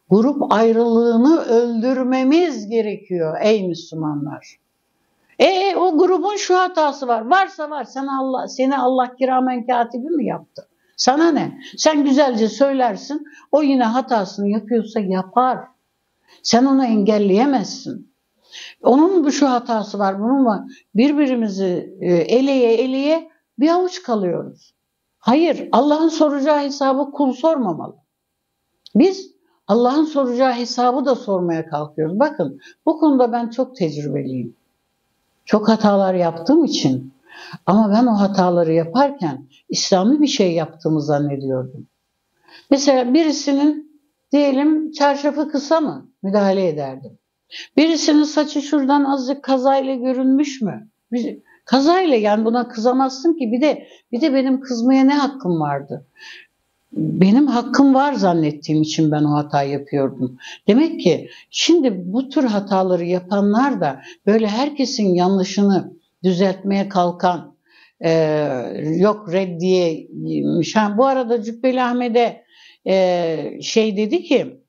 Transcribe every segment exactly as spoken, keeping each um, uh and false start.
Grup ayrılığını öldürmemiz gerekiyor ey Müslümanlar. E o grubun şu hatası var. Varsa var. Sana Allah, seni Allah kiramen katibi mi yaptı? Sana ne? Sen güzelce söylersin. O yine hatasını yapıyorsa yapar. Sen onu engelleyemezsin. Onun bu şu hatası var, bunun var. Birbirimizi eleye eleye bir avuç kalıyoruz. Hayır, Allah'ın soracağı hesabı kul sormamalı. Biz Allah'ın soracağı hesabı da sormaya kalkıyoruz. Bakın, bu konuda ben çok tecrübeliyim. Çok hatalar yaptığım için. Ama ben o hataları yaparken İslami bir şey yaptığımı zannediyordum. Mesela birisinin diyelim çarşafı kısa mı? Müdahale ederdim. Birisinin saçı şuradan azıcık kazayla görünmüş mü? Kazayla, yani buna kızamazsın ki. Bir de bir de benim kızmaya ne hakkım vardı? Benim hakkım var zannettiğim için ben o hatayı yapıyordum. Demek ki şimdi bu tür hataları yapanlar da böyle herkesin yanlışını düzeltmeye kalkan, e, yok reddiyeymiş. Ha, bu arada Cübbeli Ahmet'e e, şey dedi ki,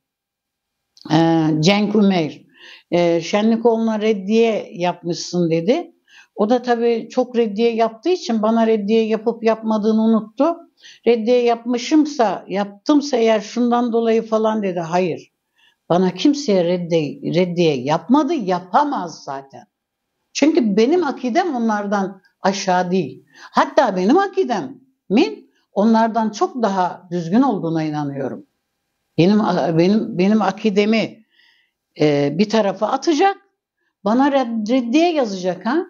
e, Cenk Ümeyr, e, Şenlikoğlu'na reddiye yapmışsın dedi. O da tabii çok reddiye yaptığı için bana reddiye yapıp yapmadığını unuttu. Reddiye yapmışımsa, yaptımsa eğer şundan dolayı falan dedi. Hayır. Bana kimseye reddiye, reddiye yapmadı, yapamaz zaten. Çünkü benim akidem onlardan aşağı değil. Hatta benim akidemin onlardan çok daha düzgün olduğuna inanıyorum. Benim benim benim akidemi e, bir tarafa atacak, bana reddiye yazacak ha?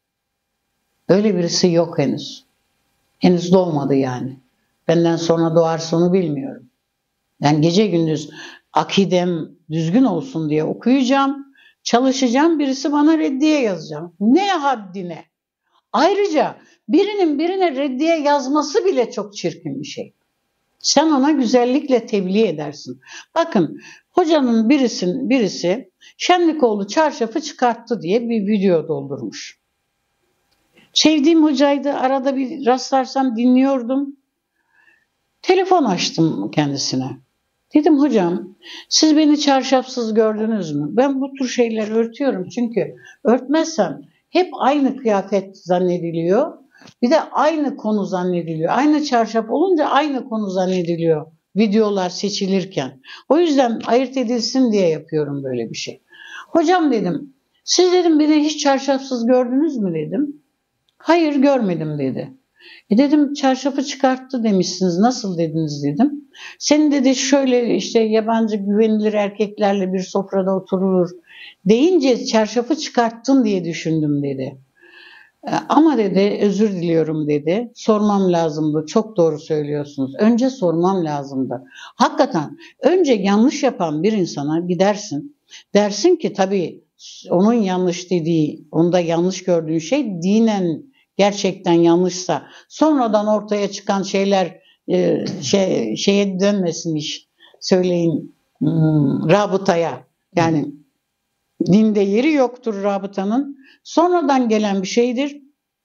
Öyle birisi yok henüz. Henüz doğmadı yani. Benden sonra doğarsa onu bilmiyorum. Yani gece gündüz akidem düzgün olsun diye okuyacağım, çalışacağım, birisi bana reddiye yazacağım. Ne haddine? Ayrıca birinin birine reddiye yazması bile çok çirkin bir şey. Sen ona güzellikle tebliğ edersin. Bakın, hocanın birisin, birisi Şenlikoğlu çarşafı çıkarttı diye bir video doldurmuş. Sevdiğim hocaydı, arada bir rastlarsam dinliyordum. Telefon açtım kendisine. Dedim hocam, siz beni çarşafsız gördünüz mü? Ben bu tür şeyleri örtüyorum çünkü örtmezsem hep aynı kıyafet zannediliyor. Bir de aynı konu zannediliyor. Aynı çarşaf olunca aynı konu zannediliyor videolar seçilirken. O yüzden ayırt edilsin diye yapıyorum böyle bir şey. Hocam dedim, siz dedim beni hiç çarşafsız gördünüz mü dedim. Hayır görmedim dedi. E dedim çarşafı çıkarttı demişsiniz, nasıl dediniz dedim. Senin dedi şöyle işte yabancı güvenilir erkeklerle bir sofrada oturulur deyince çarşafı çıkarttın diye düşündüm dedi. E, ama dedi özür diliyorum dedi. Sormam lazımdı. Çok doğru söylüyorsunuz. Önce sormam lazımdı. Hakikaten önce yanlış yapan bir insana gidersin. Dersin ki tabii onun yanlış dediği, onda yanlış gördüğün şey dinen gerçekten yanlışsa sonradan ortaya çıkan şeyler e, şey, şeye dönmesin iş. Söyleyin hmm, rabıtaya. Yani dinde yeri yoktur rabıtanın. Sonradan gelen bir şeydir.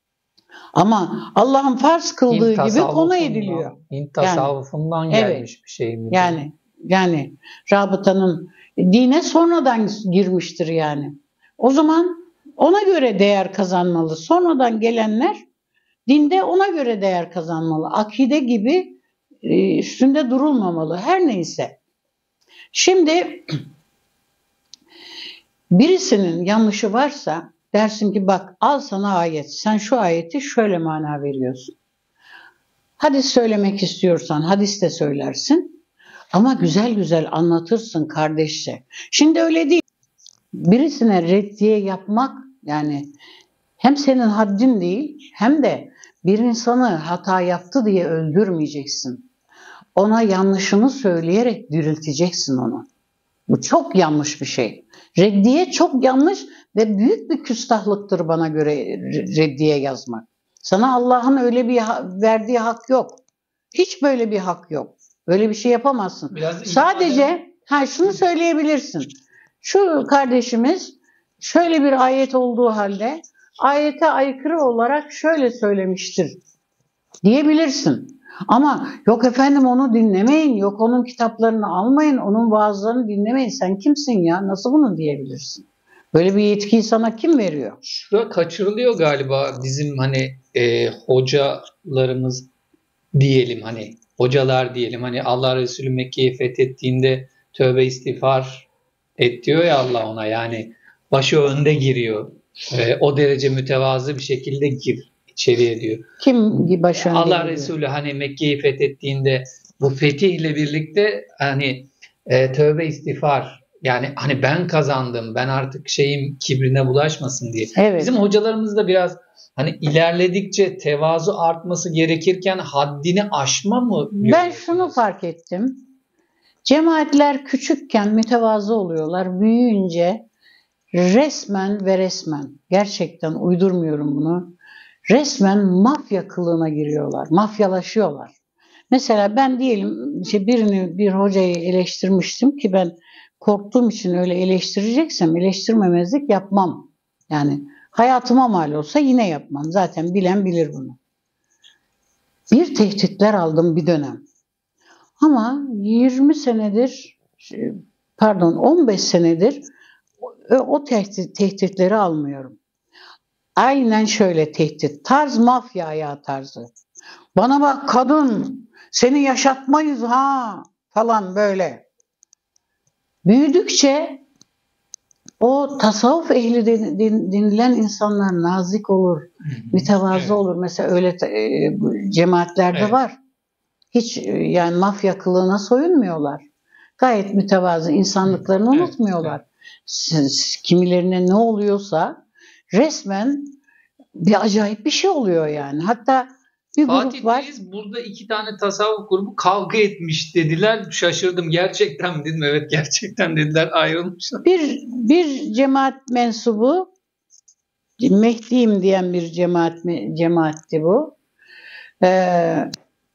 Ama Allah'ın farz kıldığı gibi konu ediliyor. Hint tasavvufundan yani, gelmiş evet, bir şey mi? Yani yani rabıtanın dine sonradan girmiştir yani. O zaman ona göre değer kazanmalı. Sonradan gelenler dinde ona göre değer kazanmalı. Akide gibi e, üstünde durulmamalı. Her neyse. Şimdi birisinin yanlışı varsa dersin ki bak al sana ayet. Sen şu ayeti şöyle mana veriyorsun. Hadis söylemek istiyorsan hadis de söylersin. Ama güzel güzel anlatırsın kardeşçe. Şimdi öyle değil. Birisine reddiye yapmak yani hem senin haddin değil hem de bir insanı hata yaptı diye öldürmeyeceksin. Ona yanlışını söyleyerek dirilteceksin onu. Bu çok yanlış bir şey. Reddiye çok yanlış ve büyük bir küstahlıktır bana göre reddiye yazmak. Sana Allah'ın öyle bir verdiği hak yok. Hiç böyle bir hak yok. Böyle bir şey yapamazsın. Sadece ha şunu söyleyebilirsin. Şu kardeşimiz şöyle bir ayet olduğu halde ayete aykırı olarak şöyle söylemiştir diyebilirsin. Ama yok efendim onu dinlemeyin, yok onun kitaplarını almayın, onun vaazlarını dinlemeyin. Sen kimsin ya? Nasıl bunu diyebilirsin? Böyle bir yetkiyi sana kim veriyor? Şurada kaçırılıyor galiba bizim hani e, hocalarımız diyelim hani hocalar diyelim hani Allah Resulü Mekke'yi fethettiğinde tövbe istiğfar et diyor ya Allah ona, yani başı önde giriyor. E, o derece mütevazı bir şekilde gir içeriye diyor. Kim başı önde Allah giriyor? Resulü hani Mekke'yi fethettiğinde bu fetihle birlikte hani e, tövbe istiğfar, yani hani ben kazandım, ben artık şeyim kibrine bulaşmasın diye. Evet. Bizim hocalarımız da biraz hani ilerledikçe tevazu artması gerekirken haddini aşma mı? Ben şunu fark ettim. Cemaatler küçükken mütevazı oluyorlar. Büyüyünce resmen ve resmen, gerçekten uydurmuyorum bunu, resmen mafya kılığına giriyorlar. Mafyalaşıyorlar. Mesela ben diyelim işte birini, bir hocayı eleştirmiştim ki ben korktuğum için öyle eleştireceksem eleştirmemezlik yapmam. Yani hayatıma mal olsa yine yapmam. Zaten bilen bilir bunu. Bir tehditler aldım bir dönem. Ama yirmi senedir, pardon on beş senedir o tehdit, tehditleri almıyorum. Aynen şöyle tehdit. Tarz mafya ayağı tarzı. Bana bak kadın, seni yaşatmayız ha falan böyle. Büyüdükçe o tasavvuf ehli denilen insanlar nazik olur, mütevazı evet. olur. Mesela öyle e, cemaatlerde evet. var. Hiç yani mafya kılığına soyunmuyorlar. Gayet mütevazı, insanlıklarını evet. unutmuyorlar. Siz, kimilerine ne oluyorsa resmen bir acayip bir şey oluyor yani. Hatta bir Fatih grup var. Reis, burada iki tane tasavvuf grubu kavga etmiş dediler. Şaşırdım. Gerçekten mi dedim. Evet gerçekten dediler. Ayrılmışlar. Bir, bir cemaat mensubu, Mehdi'yim diyen bir cemaat cemaatti bu. Ee,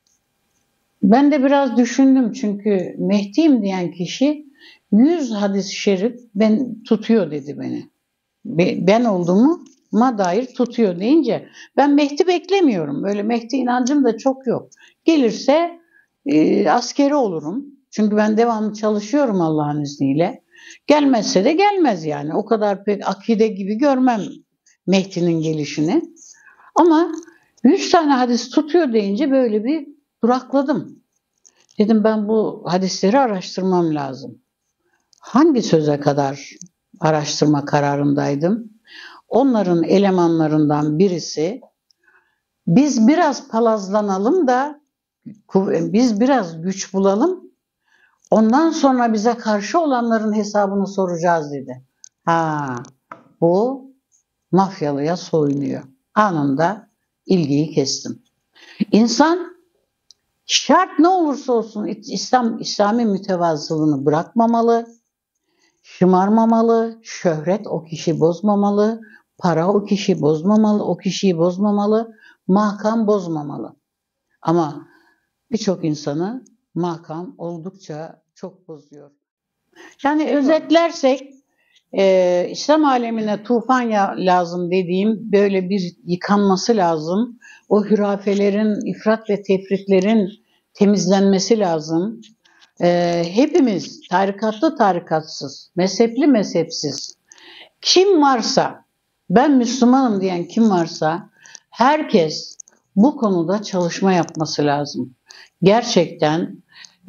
ben de biraz düşündüm çünkü Mehdi'yim diyen kişi yüz hadis-i şerif ben tutuyor dedi beni. Ben olduğuma dair tutuyor deyince ben Mehdi beklemiyorum. Böyle Mehdi inancım da çok yok. Gelirse e, askeri olurum. Çünkü ben devamlı çalışıyorum Allah'ın izniyle. Gelmezse de gelmez yani. O kadar pek akide gibi görmem Mehdi'nin gelişini. Ama yüz tane hadis tutuyor deyince böyle bir durakladım. Dedim ben bu hadisleri araştırmam lazım. Hangi söze kadar araştırma kararındaydım? Onların elemanlarından birisi biz biraz palazlanalım da biz biraz güç bulalım. Ondan sonra bize karşı olanların hesabını soracağız dedi. Ha, bu mafyalıya soyunuyor. Anında ilgiyi kestim. İnsan şart ne olursa olsun İslam İslami mütevazılığını bırakmamalı. Şımarmamalı, şöhret o kişi bozmamalı, para o kişi bozmamalı, o kişiyi bozmamalı, makam bozmamalı. Ama birçok insanı makam oldukça çok bozuyor. Yani özetlersek e, İslam alemine tufan ya, lazım dediğim böyle bir yıkanması lazım. O hürafelerin, ifrat ve tefritlerin temizlenmesi lazım. Ee, hepimiz tarikatlı tarikatsız, mezhepli mezhepsiz, kim varsa, ben Müslümanım diyen kim varsa herkes bu konuda çalışma yapması lazım. Gerçekten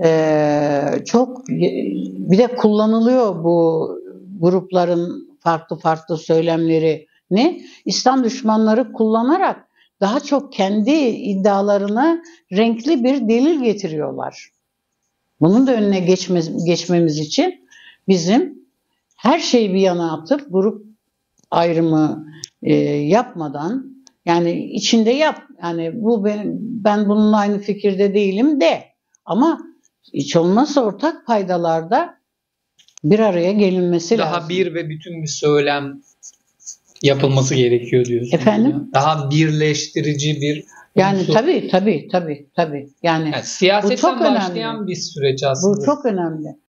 e, çok bir de kullanılıyor bu grupların farklı farklı söylemleri ne? İslam düşmanları kullanarak daha çok kendi iddialarına renkli bir delil getiriyorlar. Bunun da önüne geçmez, geçmemiz için bizim her şeyi bir yana atıp grup ayrımı e, yapmadan yani içinde yap. Yani bu ben, ben bununla aynı fikirde değilim de ama hiç olmazsa ortak paydalarda bir araya gelinmesi daha lazım. Daha bir ve bütün bir söylem yapılması gerekiyor diyorsunuz. Efendim? Ya. Daha birleştirici bir yani unsur. tabii tabii tabii tabii. Yani, yani siyasetten başlayan önemli. Bir süreç aslında. Bu çok önemli.